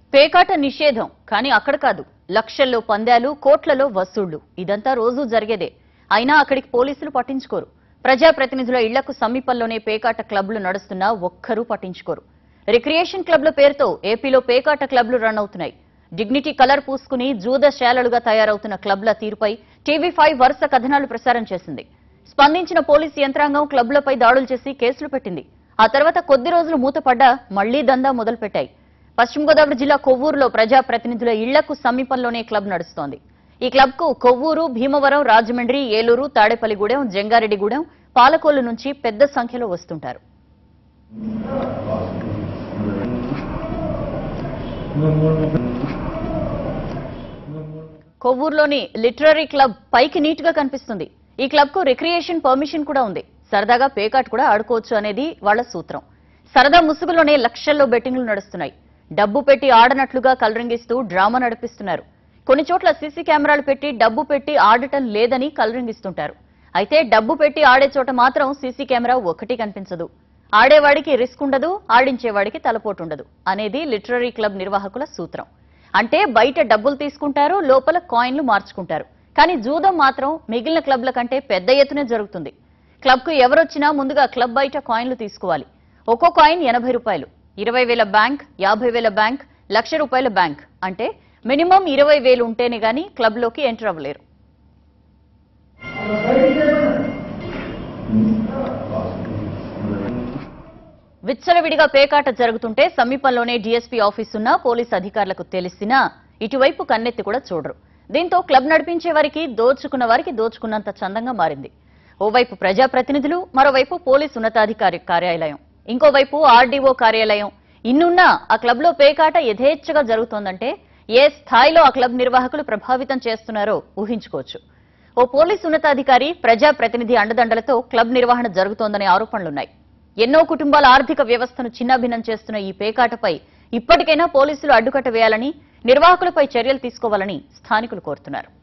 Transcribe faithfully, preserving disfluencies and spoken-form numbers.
పేకాట నిషేధం కానీ అక్కడ కాదు లక్షల్లో పందాలు కోట్లలో వసూళ్లు ఇదంతా రోజు జరిగేదే అయినా అక్కడికి పోలీసులు పట్టించుకోరు ప్రజాప్రతినిధుల ఇళ్లకు సమీపంలోనే పేకాట క్లబ్లు నడుస్తున్నా ఒక్కరూ పట్టించుకోరు రిక్రియేషన్ క్లబ్ల పేరుతో ఏపీలో పేకాట క్లబ్లు రన్ అవుతున్నాయి డిగ్నిటీ కలర్ పూసుకుని జూదశాలలుగా తయారవుతున్న క్లబ్ల తీరుపై టీవీ ఫైవ్ వరుస కథనాలు ప్రసారం చేసింది స్పందించిన పోలీసు యంత్రాంగం క్లబ్లపై దాడులు చేసి కేసులు పెట్టింది ఆ తర్వాత కొద్ది రోజులు మూతపడ్డా మళ్లీ దందా మొదలుపెట్టాయి పశ్చిమ గోదావరి జిల్లా కొవ్వూరులో ప్రజాప్రతినిధుల ఇళ్లకు సమీపంలోనే క్లబ్ నడుస్తోంది ఈ క్లబ్ కు కొవ్వూరు భీమవరం రాజమండ్రి ఏలూరు తాడేపల్లిగూడెం జంగారెడ్డిగూడెం పాలకోలు నుంచి పెద్ద సంఖ్యలో వస్తుంటారు కొవ్వూరులోని లిటరరీ క్లబ్ పైకి నీట్ గా కనిపిస్తుంది ఈ క్లబ్ కు రిక్రియేషన్ పర్మిషన్ కూడా ఉంది సరదాగా పేకాట్ కూడా ఆడుకోవచ్చు అనేది వాళ్ల సూత్రం సరదా ముసుగులోనే లక్షల్లో బెట్టింగ్లు నడుస్తున్నాయి డబ్బు పెట్టి ఆడనట్లుగా కలరింగిస్తూ డ్రామా నడిపిస్తున్నారు కొన్ని చోట్ల సీసీ కెమెరాలు పెట్టి డబ్బు పెట్టి ఆడటం లేదని కలరింగిస్తుంటారు అయితే డబ్బు పెట్టి ఆడే చోట మాత్రం సీసీ కెమెరా ఒకటి కనిపించదు ఆడేవాడికి రిస్క్ ఉండదు ఆడించేవాడికి తలపోటుండదు అనేది లిటరరీ క్లబ్ నిర్వాహకుల సూత్రం అంటే బయట డబ్బులు తీసుకుంటారు లోపల కాయిన్లు మార్చుకుంటారు కానీ జూదం మాత్రం మిగిలిన క్లబ్ల కంటే పెద్ద ఎత్తునే జరుగుతుంది క్లబ్ కు ఎవరొచ్చినా ముందుగా క్లబ్ బయట కాయిన్లు తీసుకోవాలి ఒక్కో కాయిన్ ఎనభై రూపాయలు ఇరవై వేల బ్యాంక్ యాభై వేల బ్యాంక్ లక్ష రూపాయల బ్యాంక్ అంటే మినిమం ఇరవై వేలు ఉంటేనే గాని క్లబ్ లోకి ఎంటర్ అవ్వలేరు విచ్చలవిడిగా పేకాట జరుగుతుంటే సమీపంలోనే డీఎస్పీ ఆఫీసున్న పోలీసు అధికారులకు తెలిసినా ఇటువైపు కన్నెత్తి కూడా చూడరు దీంతో క్లబ్ నడిపించే వారికి దోచుకున్న వారికి దోచుకున్నంత చందంగా మారింది ఓవైపు ప్రజాప్రతినిధులు మరోవైపు పోలీసు ఉన్నతాధికారి కార్యాలయం ఇంకోవైపు ఆర్డీఓ కార్యాలయం ఇన్నున్నా ఆ క్లబ్ లో పేకాట యథేచ్ఛగా జరుగుతోందంటే ఏ స్థాయిలో ఆ క్లబ్ నిర్వాహకులు ప్రభావితం చేస్తున్నారో ఊహించుకోవచ్చు ఓ పోలీసు ఉన్నతాధికారి ప్రజాప్రతినిధి అండదండలతో క్లబ్ నిర్వహణ జరుగుతోందనే ఆరోపణలున్నాయి ఎన్నో కుటుంబాల ఆర్థిక వ్యవస్థను చిన్నాభిన్నం చేస్తున్న ఈ పేకాటపై ఇప్పటికైనా పోలీసులు అడ్డుకట్ట వేయాలని నిర్వాహకులపై చర్యలు తీసుకోవాలని స్థానికులు కోరుతున్నారు